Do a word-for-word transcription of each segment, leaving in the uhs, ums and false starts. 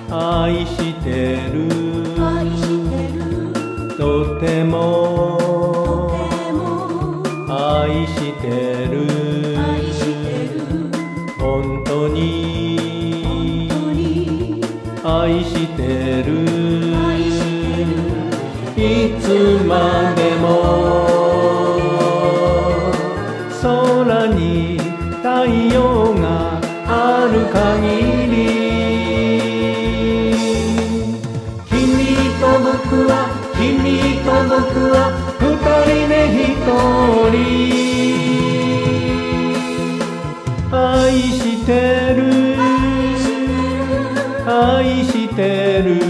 愛してる愛してるとてもとても愛してる愛してる本当に本当に愛してる愛してるいつまでも空に太陽がある限り君と僕は君と僕は二人で一人愛してる愛してる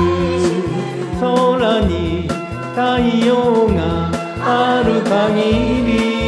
空に太陽がある限り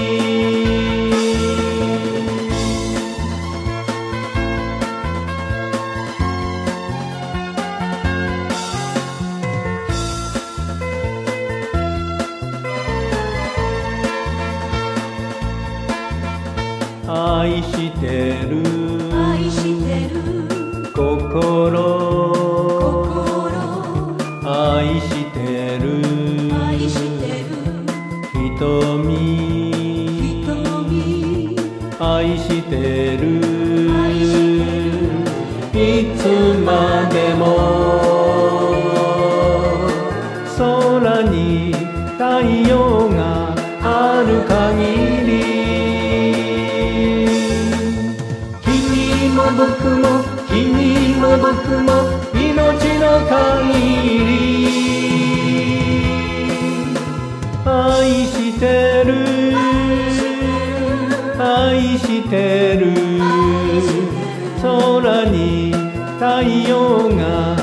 愛してる愛してる心心愛してる愛してる瞳瞳愛してる愛してるいつまでも空に太陽がある限り君も僕も君も僕も命の限り愛してる愛してる空に太陽が